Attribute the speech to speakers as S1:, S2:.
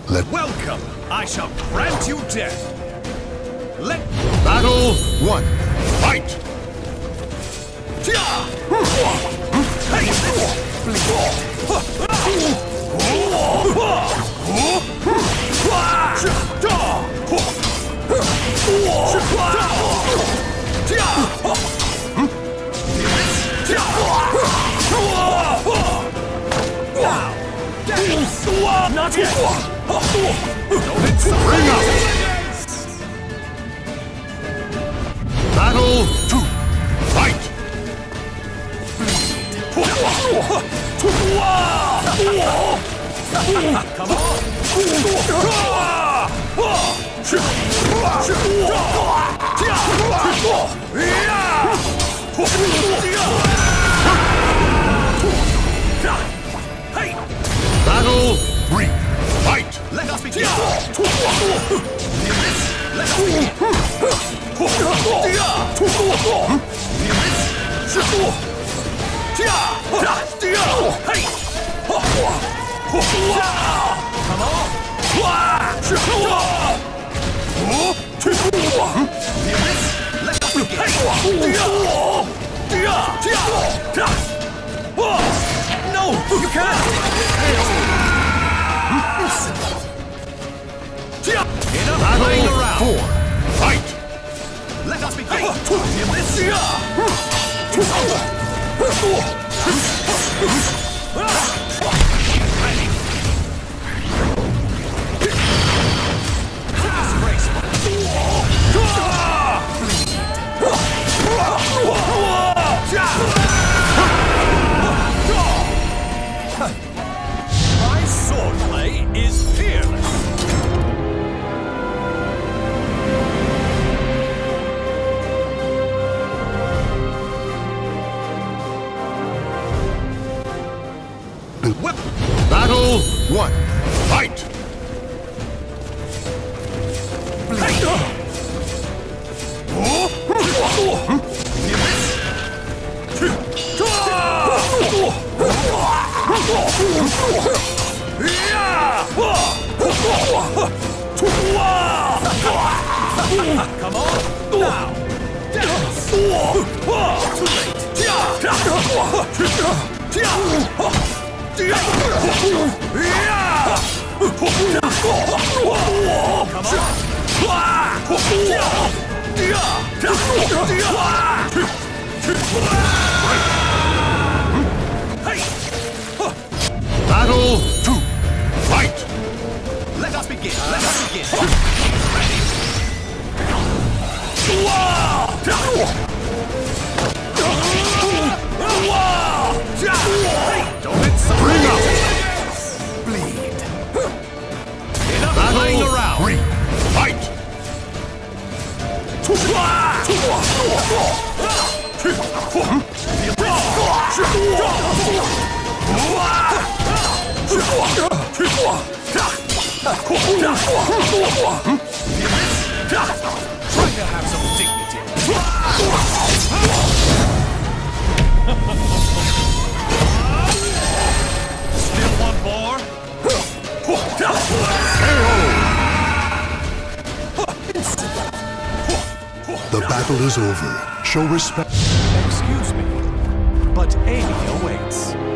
S1: Welcome! I shall grant you death! Let
S2: Battle 1. Fight!
S1: Not yet!
S2: Bring up! Battle 2. Fight!
S1: Come on! Hey!
S2: Battle 3. Fight!
S1: Let us begin! Let us begin! Hey! Come on! Let us begin! No! You can't! Enough playing around!
S2: 4. Fight!
S1: Let us begin! My swordplay is fearless!
S2: Battle 1. Fight!
S1: Come on! Now! Dance! Too late!
S2: Battle 2. Fight!
S1: Let us begin! Let us begin! Ready! Don't insult
S2: Bring up!
S1: Bleed! Enough
S2: Battle
S1: playing around!
S2: 3. Fight!
S1: Try to have some dignity! Still one more?
S2: The battle is over. Show respect.
S1: Excuse me, but Amy awaits.